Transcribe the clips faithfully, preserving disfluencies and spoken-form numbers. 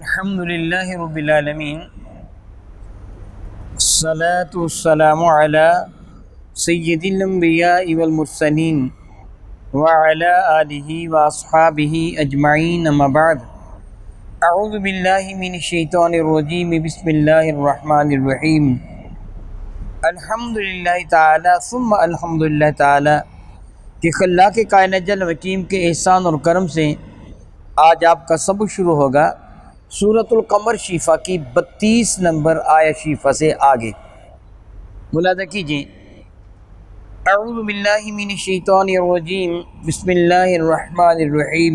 अल्हम्दुलिल्लाहि रब्बिल आलमीन अस्सलातु वस्सलामु अला सय्यिदिल अंबिया'i वल मुरसलीन व अला आलिहि व अस्हाबिहि अजमईन अम्मा बाद अऊज़ु बिल्लाहि मिनश शैतानिर रजीम बिस्मिल्लाहिर रहमानिर रहीम अल्हम्दुलिल्लाहि ताला सुम्मा अल्हम्दुलिल्लाहि ताला कि खल्लाक़ कायनात जल हकीम के एहसान और करम से आज आपका सबक शुरू होगा सूरतुल कमर शीफ़ा की बत्तीस नंबर आया शीफ़ा से आगे। मुलाज़ा कीजिए। अऊज़ु बिल्लाहि मिनश शैतानिर रजीम बिस्मिल्लाहिर रहमानिर रहीम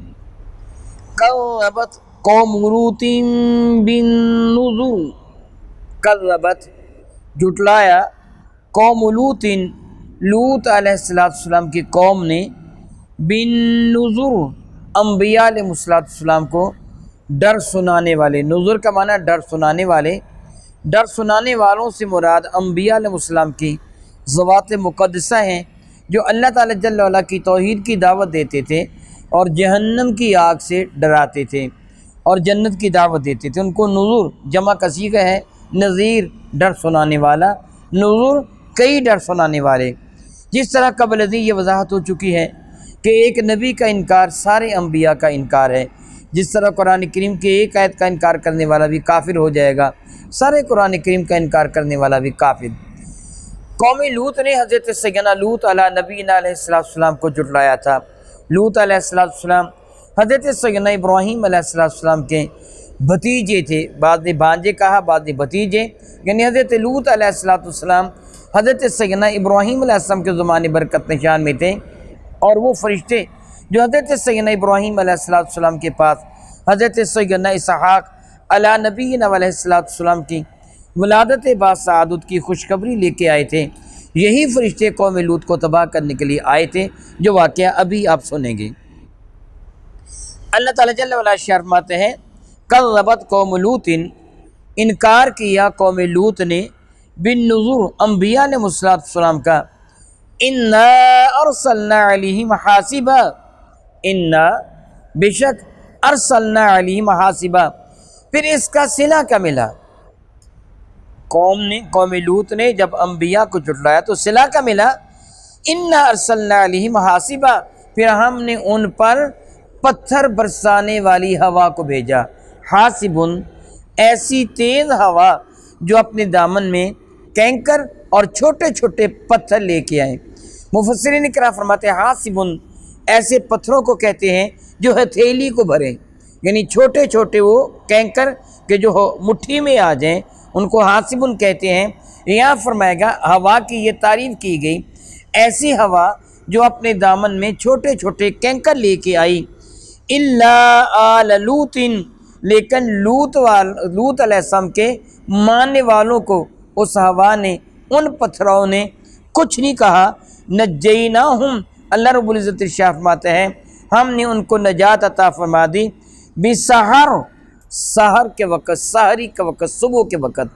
कज़्ज़बत कौम लूतिन बिन नुज़ुर कज़्ज़बत जुटलाया कौम लूतिन लूत अलैहिस्सलाम की कौम ने बिन नुज़ुर अम्बिया अलैहिस्सलाम को डर सुनाने वाले। नुज़ुर का माना डर सुनाने वाले। डर सुनाने वालों से मुराद अम्बिया अलैहिस्सलाम की ज़वात मुक़द्दसा हैं जो अल्लाह ताला जल्ल वाला की तौहीद की दावत देते थे और जहन्नम की आग से डराते थे और जन्नत की दावत देते थे। उनको नुज़ुर जमा कसी का है, नज़ीर डर सुनाने वाला, नुज़ुर कई डर सुनाने वाले। जिस तरह कबल ये वजाहत हो चुकी है कि एक नबी का इनकार सारे अम्बिया का इनकार है। जिस तरह कुरान करीम के एक आयत का इनकार करने वाला भी काफिर हो जाएगा, सारे कुरान करीम का इनकार करने वाला भी काफिर। कौम लूत ने हज़रत सैयदना लूत अला नबीना अलैहिस्सलाम को जुटलाया था। लूत अलैहिस्सलाम हज़रत सैयदना इब्राहीम अलैहिस्सलाम के भतीजे थे। बाद ने भांजे कहा, बाद ने भतीजे, यानी हज़रत लूत अलैहिस्सलाम हज़रत सैयदना इब्राहीम अलैहिस्सलाम के ज़माने बरकत निशान में थे। और वो फरिश्ते जो हज़रत सैयदना इब्राहीम अलैहिस्सलाम के पास हज़रत सैयदना इसहाक़ अला नबीना अलैहिस्सलाम की वलादत बासआदत की खुशखबरी लेके आए थे, यही फरिश्ते कौम लूत को तबाह करने के लिए आए थे, जो वाक़या अभी आप सुनेंगे। अल्लाह ताला जल्ल वअला फरमाते हैं कज़्ज़बत कौम लूतिन, इनकार किया कौम लूत ने बिन नुज़ुर अम्बिया अलैहिस्सलाम का। इन्ना अरसलना अलैहिम हासिबा, इन्ना बेशक अरसलना अलैहिम हासिबा, फिर इसका सिला क्या मिला? कौम ने कौम लूत ने जब अम्बिया को जुटलाया तो सिला क्या मिला? इन्ना अरसलना अलैहिम हासिबा, फिर हमने उन पर पत्थर बरसाने वाली हवा को भेजा। हासिबुन, ऐसी तेज़ हवा जो अपने दामन में कैंकर और छोटे छोटे पत्थर लेके आए। मुफस्सिरीन इकराम फरमाते हैं हासिबुन, ऐसे पत्थरों को कहते हैं जो हथेली को भरे, यानी छोटे छोटे वो कैंकर के जो मुट्ठी में आ जाएं, उनको हासिबुन कहते हैं। यहाँ फरमाएगा हवा की ये तारीफ़ की गई, ऐसी हवा जो अपने दामन में छोटे छोटे कैंकर लेके आई। इल्ला आल लूतिन, लेकिन लूत वाल लूत अलैहिस्सलाम के मानने वालों को उस हवा ने, उन पत्थरों ने कुछ नहीं कहा। नज्जैनाहुम, अल्लाह रब्बुल इज़्ज़त इरशाद फरमाते हैं हमने उनको नजात अता फरमा दी। बिसहर, सहर के वक़्त, सहरी के वक़्त, सुबह के वक़्त।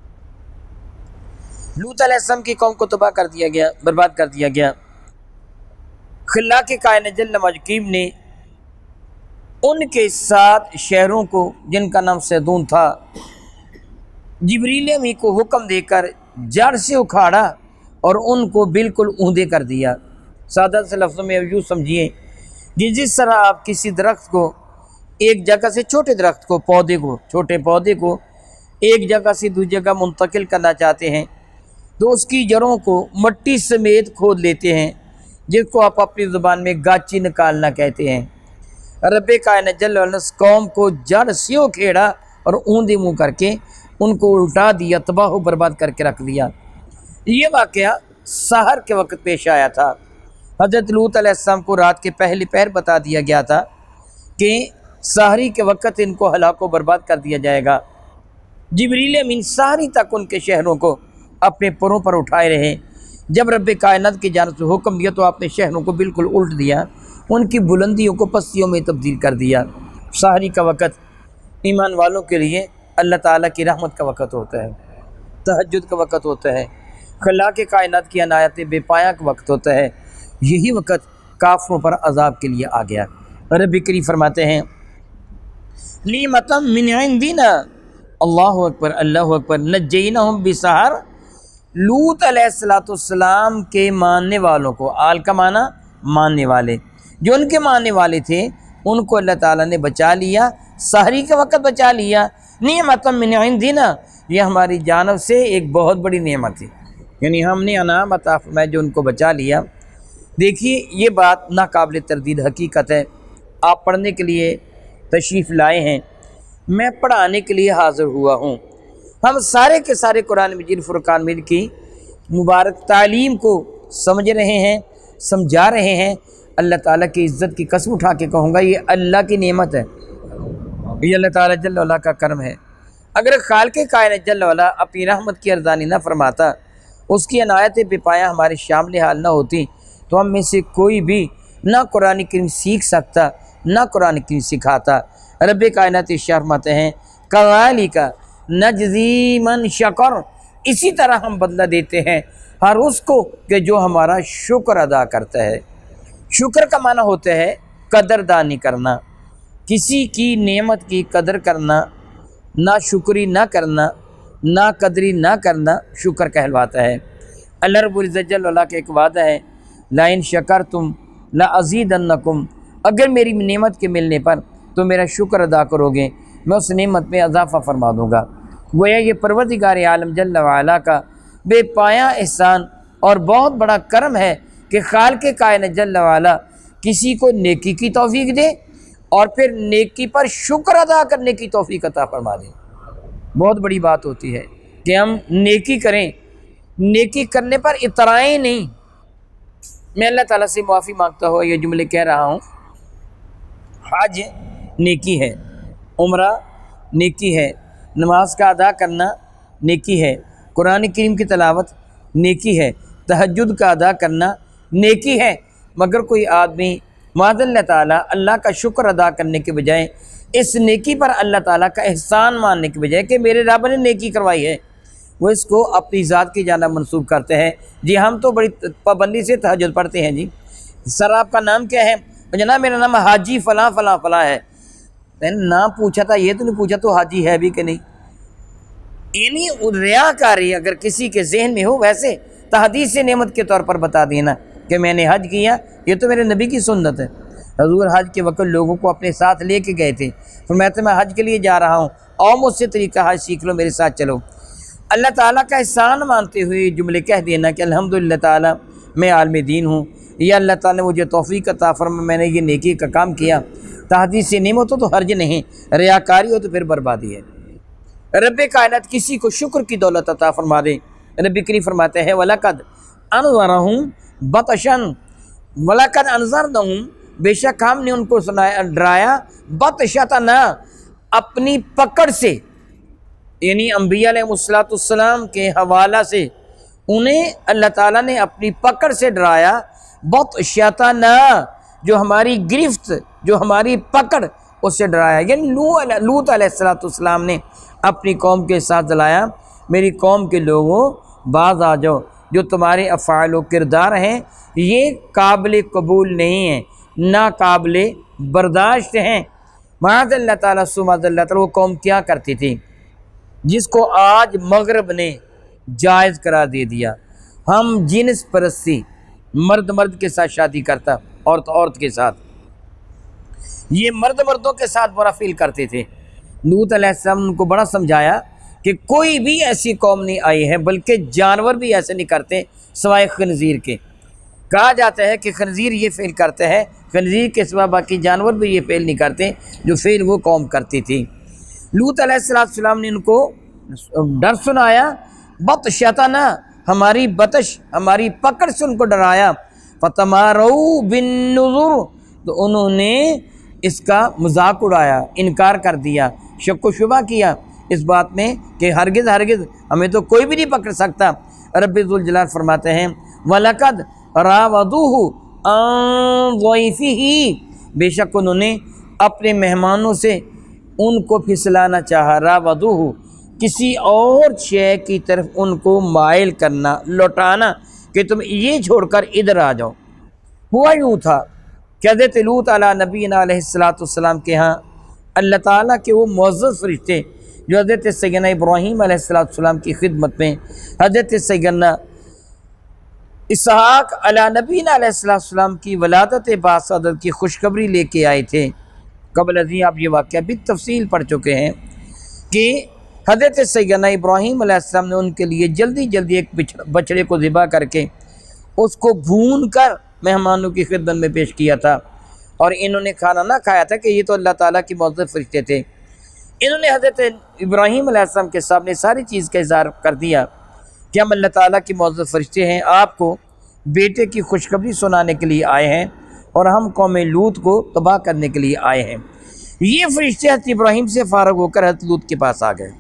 लूत अलैहिस्सलाम की कौम को तबाह कर दिया गया, बर्बाद कर दिया गया। खल्लाक़ कायनात जल्ल मजकीब ने उनके साथ शहरों को, जिनका नाम सैदून था, जिब्रील अमीन को हुक्म देकर जड़ से उखाड़ा और उनको बिल्कुल ऊंधे कर दिया। सादा से लफ्ज़ों में यूँ समझिए कि जिस तरह आप किसी दरख्त को एक जगह से, छोटे दरख्त को, पौधे को, छोटे पौधे को एक जगह से दूसरी जगह मुंतकिल करना चाहते हैं तो उसकी जड़ों को मट्टी समेत खोद लेते हैं, जिसको आप अपनी ज़ुबान में गाची निकालना कहते हैं। रब्बे कायनात जल्ल वअला कौम को जड़ से उखेड़ा और ऊंधे मुँह करके उनको उल्टा दिया, तबाह व बर्बाद करके रख दिया। ये वाक़या सहर के वक़्त पेश आया था। हज़रत लूत अलैहिस्सलाम को रात के पहले पहर बता दिया गया था कि सहरी के वक़्त इनको हलाक व बर्बाद कर दिया जाएगा। जिब्रील अमीन सहरी तक उनके शहरों को अपने परों पर उठाए रहे। जब रब्बे कायनात की जानिब से हुक्म दिया तो आपने शहरों को बिल्कुल उल्ट दिया, उनकी बुलंदियों को पस्तियों में तब्दील कर दिया। सहरी का वक़्त ईमान वालों के लिए अल्लाह ताला की रहमत का वक़्त होता है, तहज्जुद का वक़्त होता है, खल्लाक़ कायनात की अनायत बेपाया का वक़्त होता है। यही वक़्त काफ़रों पर अज़ाब के लिए आ गया। रब्बी करीम फरमाते हैं नीमतम मिन इंदिना, अल्लाहु अकबर अल्लाहु अकबर, नज्जैनहुम बिसहर, लूत अलैहिस्सलाम के मानने वालों को, आल का माना मानने वाले, जो उनके मानने वाले थे उनको अल्लाह ताला ने बचा लिया, सहरी के वक़्त बचा लिया। नीमतम मिन इंदिना, ये हमारी जानब से एक बहुत बड़ी नेमत है, यानी हमने अनाम अता फरमाया जो उनको बचा लिया। देखिए ये बात नाकाबिल तरदीद हकीकत है। आप पढ़ने के लिए तशरीफ़ लाए हैं, मैं पढ़ाने के लिए हाज़िर हुआ हूँ। हम सारे के सारे कुरान मजीद फुरकान मजीद की मुबारक तालीम को समझ रहे हैं, समझा रहे हैं। अल्लाह ताला की इज़्ज़त की कसम उठा के कहूँगा, ये अल्लाह की नेमत है, ये अल्लाह ताला जल्ल वाला का करम है। अगर खालिक़ कायनात जल्ल वाला अपनी रहमत की अर्ज़ानी न फरमाता, उसकी अनायत बेपाया हमारे शामिल हाल न होती, तो हम में से कोई भी ना कुरान करीम सीख सकता, ना कुरान करीम सिखाता। रब कायनात इरशाद फरमाते हैं, कज़ालिका नजज़ी मन शकर, इसी तरह हम बदला देते हैं हर उसको कि जो हमारा शुक्र अदा करता है। शुक्र का माना होता है कदरदानी करना, किसी की नेमत की कदर करना, ना शुक्री ना करना, ना कदरी ना करना शुक्र कहलवाता है। अल्लाह रब्बुल इज़्ज़त जल्ल वाला का एक वादा है, लाइन शकर तुम ला अज़ीदन्नकुम, अगर मेरी नेमत के मिलने पर तो मेरा शुक्र अदा करोगे, मैं उस नेमत में इजाफ़ा फरमा दूँगा। गोया ये परवरदिगार आलम जल्ल वाला का बेपाया एहसान और बहुत बड़ा करम है कि खालिक़ कायनात जल्ल वाला किसी को नेकी की तौफीक दे और फिर नेकी पर शुक्र अदा करने की तौफीक अता फरमा दे। बहुत बड़ी बात होती है कि हम नेकी करें, नेकी करने पर इतराएं नहीं। मैं अल्लाह ताला से माफ़ी मांगता हुआ ये जुमले कह रहा हूँ। हज नेकी है, उम्रा नेकी है, नमाज का अदा करना नेकी है, कुरान करीम की तिलावत नेकी है, तहज्जुद का अदा करना नेकी है। मगर कोई आदमी माज़ल्लाह ताला अल्लाह का शुक्र अदा करने के बजाय इस नेकी पर अल्लाह ताला का एहसान मानने के बजाय कि मेरे रब ने नेकी करवाई है, वो इसको अपनी ज़ात की जाना मंसूब करते हैं। जी हम तो बड़ी पाबंदी से तहज्जुद पढ़ते हैं। जी सर आपका नाम क्या है? जनाब मेरा नाम हाजी फ़लाँ फ़लाँ फ़लाँ है। मैंने नाम पूछा था, ये तो नहीं पूछा तो हाजी है भी कि नहीं। यानी रियाकारी अगर किसी के जहन में हो, वैसे तहदीस से नेमत के तौर पर बता देना कि मैंने हज किया, ये तो मेरे नबी की सुन्नत है। हजूर हज के वक्त लोगों को अपने साथ लेके गए थे, फरमाते मैं हज के लिए जा रहा हूँ, आओ मुझसे तरीका हज सीख लो, मेरे साथ चलो। अल्लाह ताला का एहसान मानते हुए जुमले कह देना कि अल्हम्दुलिल्लाह ताला मैं आलम दीन हूँ, या अल्लाह ताला ने मुझे तौफीक अता फरमा, मैंने ये नेकी का काम किया। तहदीस से नेमत हो तो हर्ज नहीं, रियाकारी हो तो फिर बर्बादी है। रब कायनात किसी को शुक्र की दौलत अता फरमा दे। रब करीम फरमाते हैं, वलकद अनज़रहुम बतशन, वलकद अनज़रहुम, बेशक हमने उनको सुनाया डराया, बतशतना, अपनी पकड़ से, यानी अंबिया अलैहिस्सलाम के हवाला से उन्हें अल्लाह ताला ने अपनी पकड़ से डराया। बतशतना, जो हमारी गिरफ्त, जो हमारी पकड़, उससे डराया। यानी लूत अलैहिस्सलाम ने अपनी कौम के साथ जलाया, मेरी कौम के लोगों बाज आ जाओ, जो तुम्हारे अफ़ाल व किरदार हैं ये काबिल कबूल नहीं है, ना काबिल बर्दाश्त हैं। माज़अल्लाह ताला सुमाज़अल्लाह ताला, वो कौम क्या करती थी जिसको आज मगरब ने जायज़ करार दे दिया। हम जिन्स परस्ती, मर्द मर्द के साथ शादी करता, औरत औरत के साथ, ये मर्द मर्दों के साथ बुरा फील करते थे। लूत अलैहिस्सलाम उनको बड़ा समझाया कि कोई भी ऐसी कौम नहीं आई है, बल्कि जानवर भी ऐसे नहीं करते सिवाय खंजीर के। कहा जाता है कि खंजीर ये फेल करते हैं, खंजीर के सिवा बाकी जानवर भी ये फेल नहीं करते जो फेल वो कौम करती थी। लूत अलैहिस्सलाम ने उनको डर सुनाया, बतशतना, हमारी बतश, हमारी पकड़ से उनको डराया। फतमारू बिन नुज़ुर, तो उन्होंने इसका मजाक उड़ाया, इनकार कर दिया, शक व शुबा किया इस बात में कि हरगिज़ हरगिज़ हमें तो कोई भी नहीं पकड़ सकता। रब्बी ज़ुल जलाल फरमाते हैं, वलकद रावदूहु अन ज़ैफ़िही, बेशक उन्होंने अपने मेहमानों से उनको फिसलाना चाहा। रावदूहु, किसी और शय की तरफ उनको माइल करना, लौटाना कि तुम ये छोड़कर इधर आ जाओ। हुआ यूँ था कि हज़रत लूत अला नबीना अलैहिस्सलातु वस्सलाम के यहाँ अल्लाह ताला के वो मुअज़्ज़ज़ फरिश्ते जो हज़रत सैयदना इब्राहीम अलैहिस्सलाम की खिदमत में हज़रत सैयदना इसहाक अला नबीना अलैहिस्सलाम की वलादत बासदत की खुशखबरी लेके आए थे। कबल अज़ीं आप ये वाक़या भी तफसील पढ़ चुके हैं कि हज़रत सैयदना इब्राहीम अलैहिस्सलाम ने उनके लिए जल्दी जल्दी एक बछड़े को ज़िबा करके उसको भून कर मेहमानों की खिदमत में पेश किया था। और इन्होंने खाना ना खाया था कि ये तो अल्लाह ताला के मुअज़्ज़ज़ फरिश्ते थे। इन्होंने हज़रत इब्राहीम अलैहिस्सलाम के सामने सारी चीज़ का इज़हार कर दिया कि हम अल्लाह ताला के मुअज़्ज़ज़ फरिश्ते हैं, आपको बेटे की खुशखबरी सुनाने के लिए आए हैं और हम कौम लूत को तबाह करने के लिए आए हैं। ये फरिश्ते हज़रत इब्राहीम से फ़ारग होकर हज़रत लूत के पास आ गए।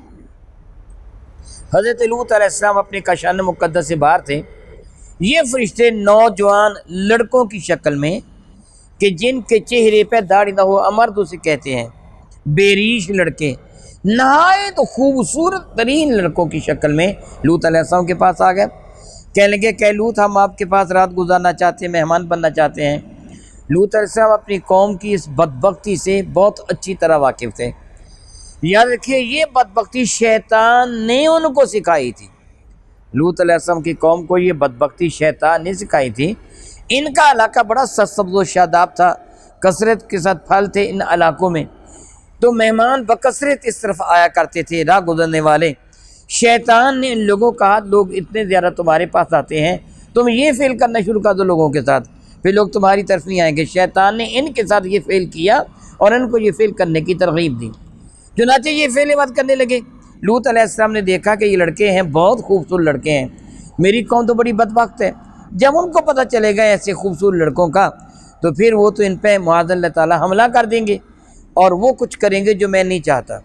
हज़रत लूत अलैहिस्सलाम अपने काशान मुक़द्दस से बाहर थे। ये फरिश्ते नौजवान लड़कों की शक्ल में कि जिनके चेहरे पर दाढ़ी ना हो, अमर्द उसे कहते हैं, बेरीश लड़के, नहाए तो खूबसूरत तरीन लड़कों की शक्ल में लूत अलैहिस्सलाम के पास आ गए। कहने लगे कि लूत हम आपके पास रात गुजारना चाहते हैं, मेहमान बनना चाहते हैं। लूत अलैहिस्सलाम अपनी कौम की इस बदबख्ती से बहुत अच्छी तरह वाकिफ़ थे। याद रखिए, ये बदबख्ती शैतान ने उनको सिखाई थी। लूत अलैहिस्सलाम की कौम को ये बदबख्ती शैतान ने सिखाई थी। इनका इलाका बड़ा सब्ज़ व शादाब था, कसरत के साथ फल थे इन इलाकों में, तो मेहमान बकसरत इस तरफ आया करते थे, राह गुजरने वाले। शैतान ने इन लोगों को कहा, लोग इतने ज़्यादा तुम्हारे पास आते हैं, तुम ये फेल करना शुरू कर दो लोगों के साथ, फिर लोग तुम्हारी तरफ नहीं आएंगे। शैतान ने इनके साथ ये फेल किया और इनको ये फेल करने की तरगीब दी। चुनांचे ये फेल बात करने लगे। लूत अलैहिस्सलाम ने देखा कि ये लड़के हैं, बहुत खूबसूरत लड़के हैं, मेरी कौम तो बड़ी बदबख्त है। जब उनको पता चलेगा ऐसे खूबसूरत लड़कों का, तो फिर वो तो इन पर मुआज़ ताला हमला कर देंगे और वो कुछ करेंगे जो मैं नहीं चाहता।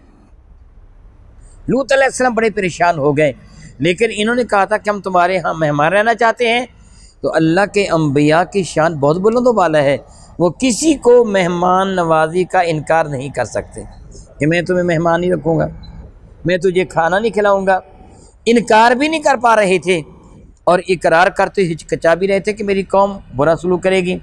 लूत अलैहिस्सलाम बड़े परेशान हो गए, लेकिन इन्होंने कहा था कि हम तुम्हारे यहाँ मेहमान रहना चाहते हैं। तो अल्लाह के अंबिया की शान बहुत बुलंद वाला है, वो किसी को मेहमान नवाजी का इनकार नहीं कर सकते कि मैं तुम्हें मेहमान ही रखूँगा, मैं तुझे खाना नहीं खिलाऊँगा। इनकार भी नहीं कर पा रहे थे और इकरार करते हिचकिचा भी रहे थे कि मेरी कौम बुरा सलूक करेगी।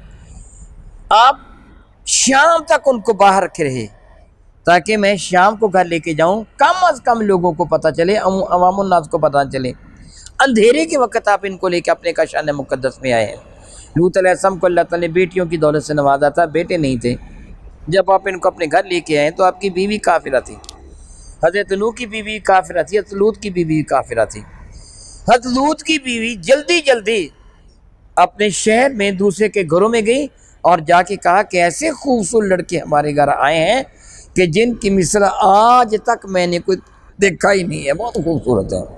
आप शाम तक उनको बाहर रखे रहे ताकि मैं शाम को घर लेके जाऊं, कम अज़ कम लोगों को पता चले, अवामुन नास को पता चले। अंधेरे के वक्त आप इनको लेके अपने काशान मुक़द्दस में आए हैं। लूत अलैहिस्सलाम को अल्लाह ताला ने बेटियों की दौलत से नवाजा था, बेटे नहीं थे। जब आप इनको अपने घर लेके आए तो आपकी बीवी काफिरा थी, हज़रत नूह की बीवी काफिरा थी, हज़रत लूत की बीवी काफिरा थी। हज़रत लूत की बीवी जल्दी जल्दी अपने शहर में दूसरे के घरों में गई और जाके कहा कि ऐसे खूबसूरत लड़के हमारे घर आए हैं कि जिनकी मिसाल आज तक मैंने कोई देखा ही नहीं है, बहुत खूबसूरत है।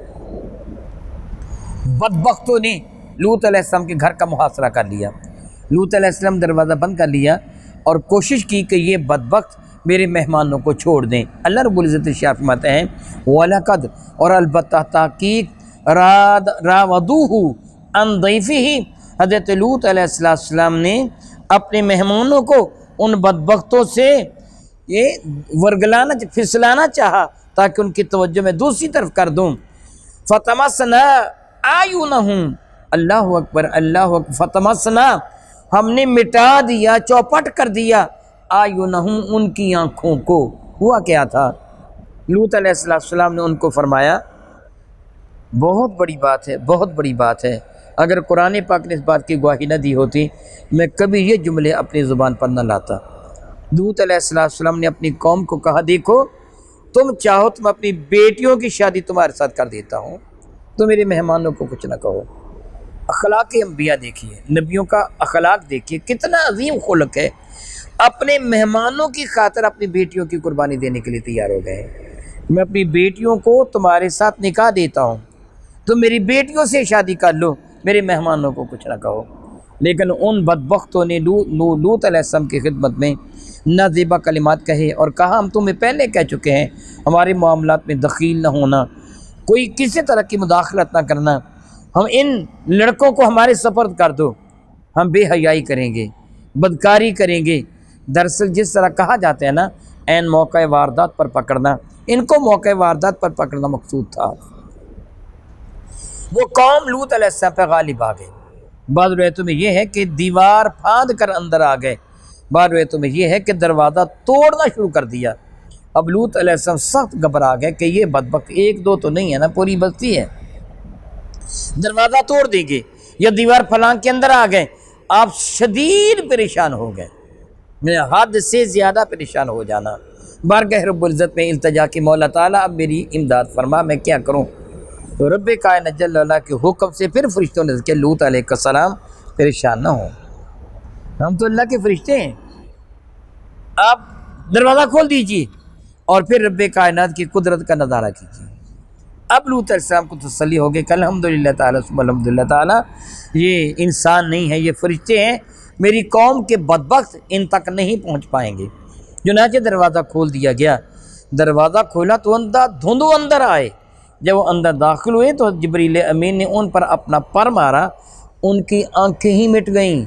बदबख्तों ने लूत अलैहिस्सलाम के घर का मुहासरा कर लिया। लूत अलैहिस्सलाम दरवाज़ा बंद कर लिया और कोशिश की कि ये बदबख्त मेरे मेहमानों को छोड़ दें। अल्लाह रब्बुल इज़्ज़त शाह फरमाते हैं, वलक़द और अलबत्ता ताकीद राद रावदूहु अन दैफ़िही, हज़रत लूत अलैहिस्सलाम ने अपने मेहमानों को उन बदबख्तों से ये वर्गलाना फिसलाना चाहा ताकि उनकी तवज्जो मैं दूसरी तरफ कर दूँ। फ़तमसना आयुनहुम, अल्लाह अकबर, अल्लाह अकबर, फ़तमसना, हमने मिटा दिया, चौपट कर दिया, आयुनहुम, उनकी आँखों को। हुआ क्या था? लूत अलैहिस्सलाम ने उनको फरमाया, बहुत बड़ी बात है, बहुत बड़ी बात है, अगर कुरान पाक ने इस बात की गवाही न दी होती मैं कभी ये जुमले अपनी ज़ुबान पर न लाता। लूत अलैहिस्सलाम ने अपनी कौम को कहा, देखो तुम चाहो तुम अपनी बेटियों की शादी तुम्हारे साथ कर देता हूँ, तो मेरे मेहमानों को कुछ न कहो। अखलाक अंबिया देखिए, नबियों का अखलाक देखिए, कितना अजीम खुलक है। अपने मेहमानों की खातिर अपनी बेटियों की कुर्बानी देने के लिए तैयार हो गए। मैं अपनी बेटियों को तुम्हारे साथ निकाह देता हूँ, तुम मेरी बेटियों से शादी कर लो, मेरे मेहमानों को कुछ ना कहो। लेकिन उन बदबख्तों ने लू, लू, लूत अलैहिस्सलाम की खिदमत में नाज़ेबा कलिमात कहे और कहा, हम तुम्हें पहले कह चुके हैं हमारे मामलात में दखील न होना, कोई किसी तरह की मुदाखलत ना करना, हम इन लड़कों को हमारे सफ़र्द कर दो, हम बेहयाई करेंगे, बदकारी करेंगे। दरअसल जिस तरह कहा जाता है ना, ऐन मौका वारदात पर पकड़ना, इनको मौका वारदात पर पकड़ना मकसूद था। वो कौम लूत अलैहिस्सलाम पर गालिब आ गए। बाद रिवायतों में यह है कि दीवार फांद कर अंदर आ गए, बाद रिवायतों में यह है कि दरवाज़ा तोड़ना शुरू कर दिया। अब लूत अलैहिस्सलाम सख्त घबरा गए कि ये बदबख्त एक दो तो नहीं है ना, पूरी बस्ती है, दरवाज़ा तोड़ देंगे या दीवार फलांग के अंदर आ गए। आप शदीद परेशान हो गए, मैं हद से ज़्यादा परेशान हो जाना। बारगाह रब्बुल इज़्ज़त में इल्तिजा की, मौला ताला अब मेरी इमदाद फरमा, मैं क्या करूँ। तो रब्बे कायनात जल्ल वअला के हुक्म से फिर फरिश्तों ने कि लूत अलैहिस्सलाम परेशान ना हो, हम तो अल्लाह के फरिश्ते हैं, आप दरवाज़ा खोल दीजिए और फिर रब्बे कायनात की कुदरत का नज़ारा कीजिए। अब लूत अलैहिस्सलाम को तसल्ली हो गई कि अल्हम्दुलिल्लाह ताला सुब्हान अल्हम्दुलिल्लाह ताला, ये इंसान नहीं है, ये फरिश्ते हैं, मेरी कौम के बदबख्त इन तक नहीं पहुँच पाएंगे। चुनांचे दरवाज़ा खोल दिया गया। दरवाज़ा खोला तो अंदर धुंधु अंदर आए। जब वो अंदर दाखिल हुए तो जिब्रील अमीन ने उन पर अपना पर मारा, उनकी आंखें ही मिट गईं।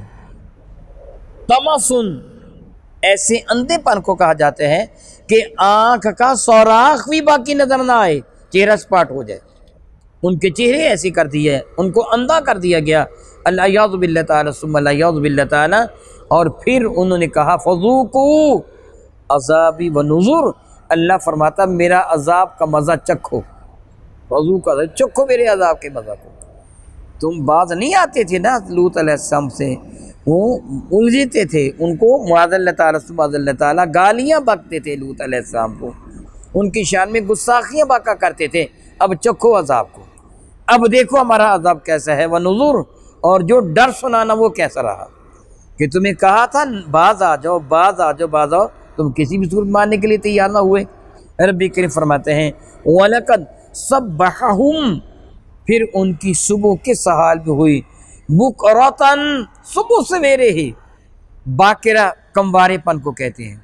तमासुन, ऐसे अंधेपन को कहा जाता है कि आंख का सौराख भी बाकी नजर ना आए, चेहरा स्पाट हो जाए। उनके चेहरे ऐसे कर दिए, उनको अंधा कर दिया गया। अल्लाह याज़ु बिल्लाह ताला सुम्मा अल्लाह याज़ु बिल्लाह ताला। और फिर उन्होंने कहा फ़ज़ूक़ू अज़ाबी व नुज़ुर, अल्लाह फरमाता मेरा अज़ाब का मज़ा चखो, फ़ज़ूक़ू चखो मेरे अज़ाब के मज़ा को। तुम बाज नहीं आते थे ना लूत अलैहिस्सलाम से, वो उलझते थे, उनको मुआज़ल्लाह ताला सुब्हानल्लाह ताला गालियाँ बकते थे लूत अलैहिस्सलाम को, उनकी शान में गुस्साखियाँ बका करते थे। अब चखो अज़ाब को, अब देखो हमारा अज़ाब कैसा है। व नुज़ुर, और जो डर सुनाना वो कैसा रहा कि तुम्हें कहा था बाज आ जाओ, बाज आ जाओ, बाज आओ, तुम किसी भी सूरत मारने के लिए तैयार ना हुए। रब्बी करीम फरमाते हैं वलक़द सब्बहहुम, फिर उनकी सुबह के सहाल भी हुई, बुकरतन, सुबह सवेरे ही। बाकिरा कमवारेपन को कहते हैं,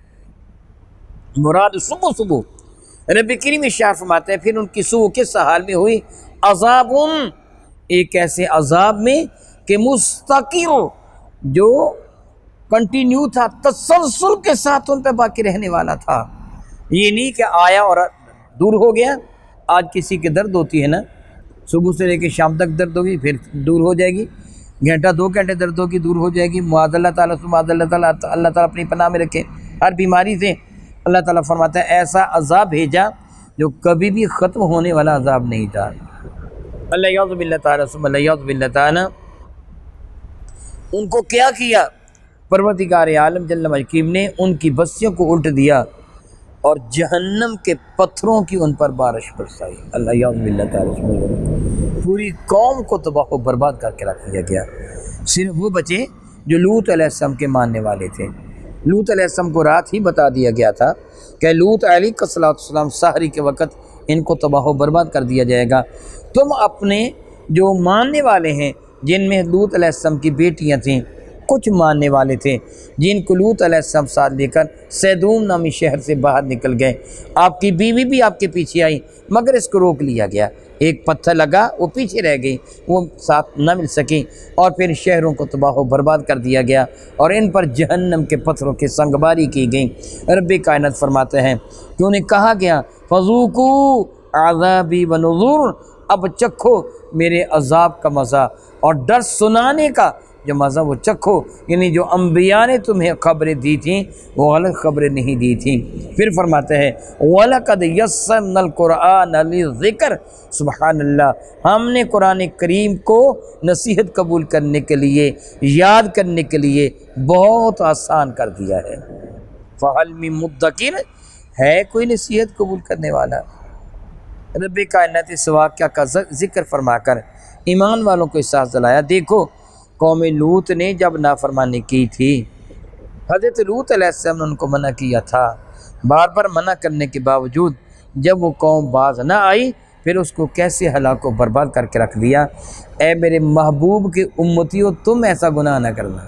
मुराद सुबह सुबह। रब्बी करीम इरशाद फरमाते हैं फिर उनकी सुबह के सहाल में हुई अज़ाबुन, एक ऐसे अज़ाब में कि मुस्तकिर, जो कंटिन्यू था, तसलसल के साथ उन पर बाकी रहने वाला था। ये नहीं कि आया और दूर हो गया। आज किसी के दर्द होती है ना, सुबह से लेकर शाम तक दर्द होगी, फिर दूर हो जाएगी, घंटा दो घंटे दर्द होगी, दूर हो जाएगी। मुआज़ल्लाह ताला सुब्हानल्लाह ताला, अल्लाह ताला अपनी पनाह में रखे हर बीमारी से। अल्लाह ताला फरमाता है ऐसा अज़ाब भेजा जो कभी भी ख़त्म होने वाला अज़ाब नहीं था। अल्लाह याज़ु बिल्लाह ताला सुब्हानल्लाह याज़ु बिल्लाह ताला। उनको क्या किया, परवरदिगार आलम जल्ल मजकीम ने उनकी बस्तियों को उल्ट दिया और जहन्नम के पत्थरों की उन पर बारिश बरसाई। अल्लाह याज़ु बिल्लाह ताला, पूरी कौम को तबाह व बर्बाद करके रख दिया गया। सिर्फ वो बचे जो लूत अलैहिस्सलाम के मानने वाले थे। लूत अलैहिस्सलाम को रात ही बता दिया गया था कि लूत अलैहिस्सलाम सहरी के वक़्त इनको तबाह व बर्बाद कर दिया जाएगा। तुम अपने जो मानने वाले हैं, जिनमें लूत अलैहिस्सलाम की बेटियां थीं, कुछ मानने वाले थे जिनको लूत अलैहिस्सलाम साथ लेकर सैदूम नामी शहर से बाहर निकल गए। आपकी बीवी भी आपके पीछे आई, मगर इसको रोक लिया गया, एक पत्थर लगा, वो पीछे रह गई, वो साथ न मिल सकी और फिर शहरों को तबाह व बर्बाद कर दिया गया और इन पर जहन्नम के पत्थरों की संगबारी की गई। रब्बे कायनात फरमाते हैं कि उन्हें कहा गया फ़ज़ूक़ू अज़ाबी व नुज़ुर, अब चखो मेरे अज़ाब का मज़ा और डर सुनाने का जो मज़ा वो चखो। यानी जो अम्बिया ने तुम्हें खबरें दी थीं वो गलत खबरें नहीं दी थीं। फिर फरमाते हैं वलक़द यस्सरनल क़ुरआन लिज़िक्र, सुबहानल्लाह, हमने कुरान करीम को नसीहत कबूल करने के लिए, याद करने के लिए बहुत आसान कर दिया है। फ़हल मिन मुद्दकिर, है कोई नसीहत कबूल करने वाला। रब्बे कायनात इस वाक़या का ज़िक्र फरमाकर ईमान वालों को एहसास दिलाया। देखो कौम लूत ने जब नाफरमानी की थी, हज़रत लूत अलैहिस्सलाम ने उनको मना किया था, बार बार मना करने के बावजूद जब वो कौम बाज ना आई, फिर उसको कैसे हलाक व बर्बाद करके रख दिया। ए मेरे महबूब के उम्मतियों, तुम ऐसा गुनाह ना करना,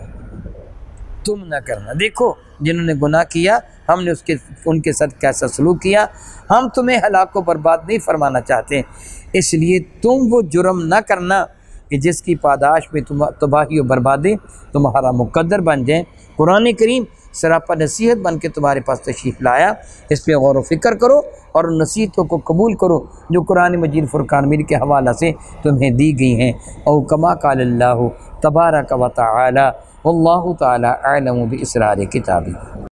तुम ना करना। देखो जिन्होंने गुनाह किया, हमने उसके उनके साथ कैसा सलूक किया। हम तुम्हें हलाक व बर्बाद नहीं फरमाना चाहते, इसलिए तुम वो जुर्म ना करना कि जिसकी पादाश में तुम तबाही और बर्बादी तुम्हारा मुकद्दर बन जाए। कुरान करीम सरापा नसीहत बन के तुम्हारे पास तशरीफ़ लाया, इस पर गौर व फिक्र करो और नसीहतों को कबूल करो जो कुरान मजीद फुरकान मीर के हवाला से तुम्हें दी गई हैं। और कमा क़ालल्लाहु तबारक व तआला वल्लाहु तआला अअलम बिइस्रार किताबी।